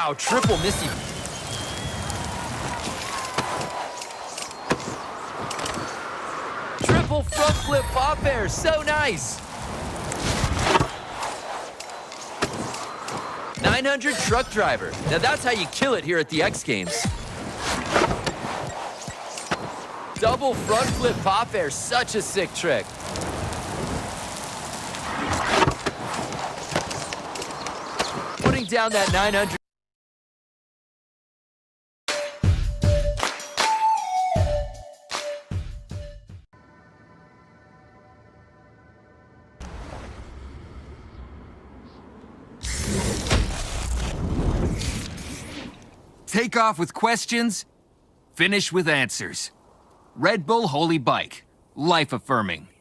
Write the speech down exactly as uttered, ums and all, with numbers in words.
Wow, triple Misty. Triple front flip pop air, so nice. nine hundred truck driver. Now that's how you kill it here at the X Games. Double front flip pop air, such a sick trick. Putting down that nine hundred. Take off with questions, finish with answers. Red Bull Holy Bike. Life affirming.